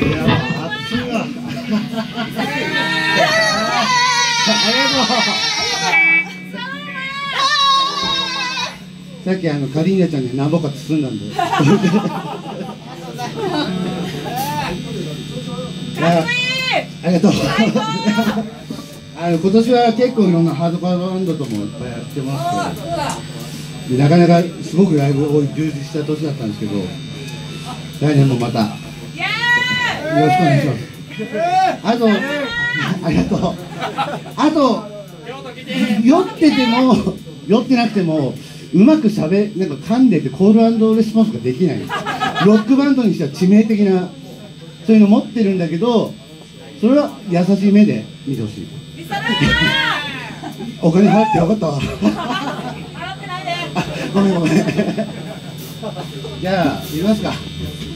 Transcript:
や熱いわ。ありがとう。さっきカリーナちゃんに何ぼか包んだんで。かっこいい。ありがとう。今年は結構いろんなハードコアバンドともいっぱいやってますけど、なかなかすごくライブを充実した年だったんですけど、来年もまたよろしくお願いします。あと、ありがとう。あと、酔ってても酔ってなくてもうまくなんか噛んでてコール&レスポンスができない。ロックバンドにしては致命的なそういうの持ってるんだけど、それは優しい目で見てほしい。お金払ってよかったわ。 払ってないで。 ごめんごめん。じゃあ、見ますか。